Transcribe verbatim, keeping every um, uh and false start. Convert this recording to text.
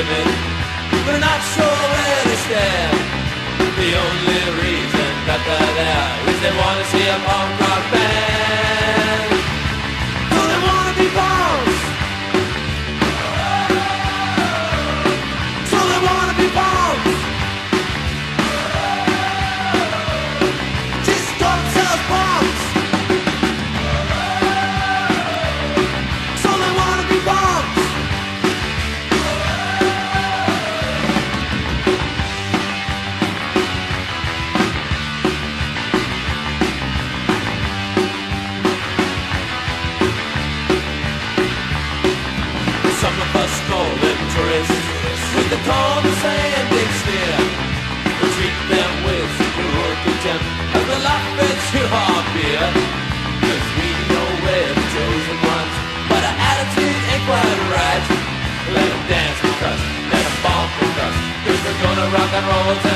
timid, we're not sure where they stand. The only reason that they're there is they want to see a punk rock band. So they want to be punks. So they want to be punks. Just call themselves punks. So they want to be punks. Some of us call them tourists with the condescending sneer. We treat them with cruel contempt as we laugh at too hard beer. Cause we know we're the chosen ones, but our attitude ain't quite right. Let them dance with us, let them bump with us, cause we're gonna rock and roll till